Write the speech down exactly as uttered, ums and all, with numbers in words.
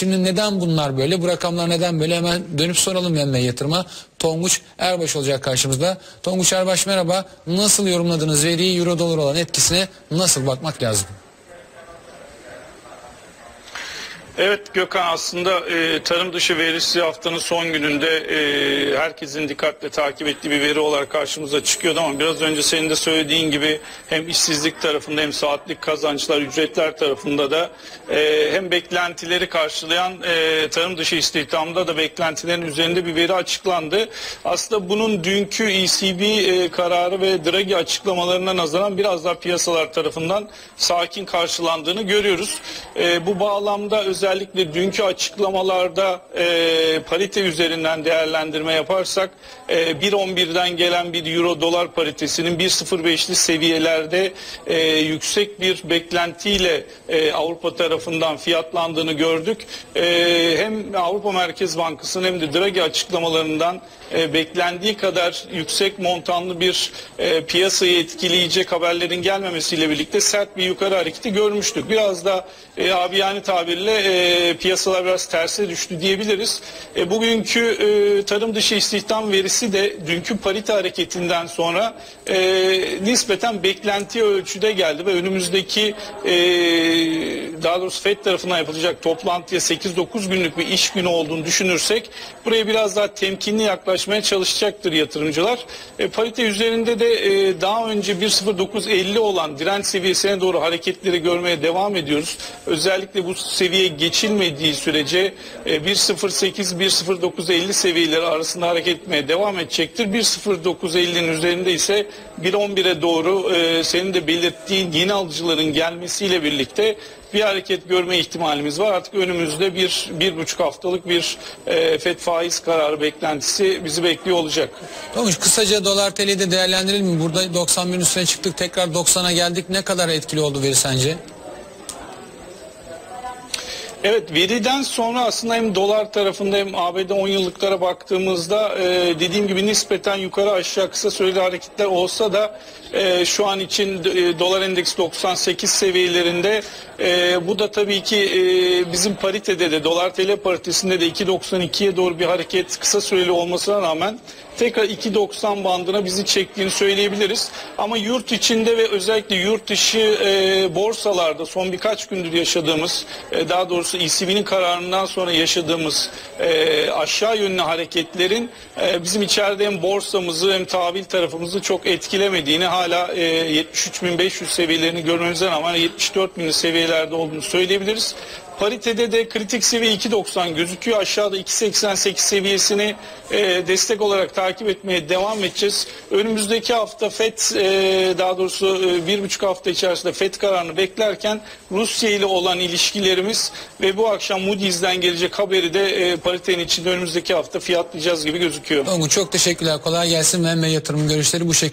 Şimdi neden bunlar böyle? Bu rakamlar neden böyle? Hemen dönüp soralım Yenme Yatırım'a. Tonguç Erbaş olacak karşımızda. Tonguç Erbaş merhaba. Nasıl yorumladınız veriyi? Euro dolar olan etkisine nasıl bakmak lazım? Evet Gökhan, aslında e, tarım dışı verisi haftanın son gününde e, herkesin dikkatle takip ettiği bir veri olarak karşımıza çıkıyordu ama biraz önce senin de söylediğin gibi hem işsizlik tarafında hem saatlik kazançlar, ücretler tarafında da e, hem beklentileri karşılayan e, tarım dışı istihdamda da beklentilerin üzerinde bir veri açıklandı. Aslında bunun dünkü E C B e, kararı ve Draghi açıklamalarına nazaran biraz daha piyasalar tarafından sakin karşılandığını görüyoruz. E, bu bağlamda özellikle Özellikle dünkü açıklamalarda e, parite üzerinden değerlendirme yaparsak e, bir on birden gelen bir euro dolar paritesinin bir sıfır beşli seviyelerde e, yüksek bir beklentiyle e, Avrupa tarafından fiyatlandığını gördük. E, hem Avrupa Merkez Bankası'nın hem de Draghi açıklamalarından e, beklendiği kadar yüksek montanlı bir e, piyasayı etkileyecek haberlerin gelmemesiyle birlikte sert bir yukarı hareketi görmüştük. Biraz da e, abiyane tabirle e, E, piyasalar biraz terse düştü diyebiliriz. E, bugünkü e, tarım dışı istihdam verisi de dünkü parite hareketinden sonra e, nispeten beklenti ölçüde geldi ve önümüzdeki e, daha doğrusu Fed tarafından yapılacak toplantıya sekiz dokuz günlük bir iş günü olduğunu düşünürsek buraya biraz daha temkinli yaklaşmaya çalışacaktır yatırımcılar. E, parite üzerinde de e, daha önce bir sıfır dokuz elli olan direnç seviyesine doğru hareketleri görmeye devam ediyoruz. Özellikle bu seviyeye geçilmediği sürece bir sıfır sekiz bir sıfır dokuz elli seviyeleri arasında hareket etmeye devam edecektir. bir sıfır dokuz ellinin üzerinde ise bir on bire doğru e, senin de belirttiğin yeni alıcıların gelmesiyle birlikte bir hareket görme ihtimalimiz var. Artık önümüzde bir, bir buçuk haftalık bir e, Fed faiz kararı beklentisi bizi bekliyor olacak. Olmuş. Kısaca dolar T L'yi de değerlendirelim mi? Burada doksan bin üstüne çıktık, tekrar doksana geldik. Ne kadar etkili oldu veri sence? Evet, veriden sonra aslında hem dolar tarafında hem A B D on yıllıklara baktığımızda e, dediğim gibi nispeten yukarı aşağı kısa süreli hareketler olsa da e, şu an için e, dolar endeksi doksan sekiz seviyelerinde. E, bu da tabii ki e, bizim paritede de dolar T L paritesinde de iki doksan ikiye doğru bir hareket kısa süreli olmasına rağmen tekrar iki doksan bandına bizi çektiğini söyleyebiliriz. Ama yurt içinde ve özellikle yurt dışı e, borsalarda son birkaç gündür yaşadığımız, e, daha doğrusu E C B'nin kararından sonra yaşadığımız e, aşağı yönlü hareketlerin e, bizim içeride hem borsamızı hem tahvil tarafımızı çok etkilemediğini, hala e, yetmiş üç bin beş yüz seviyelerini görmemize rağmen yetmiş dört bin seviyelerde olduğunu söyleyebiliriz. Paritede de kritik seviye iki doksan gözüküyor. Aşağıda iki seksen sekiz seviyesini e, destek olarak takip etmeye devam edeceğiz. Önümüzdeki hafta Fed, e, daha doğrusu e, bir buçuk hafta içerisinde Fed kararını beklerken Rusya ile olan ilişkilerimiz ve bu akşam Moody's'den gelecek haberi de e, paritenin içinde önümüzdeki hafta fiyatlayacağız gibi gözüküyor. Tonguç çok teşekkürler. Kolay gelsin. Yenme Yatırım görüşleri bu şekilde.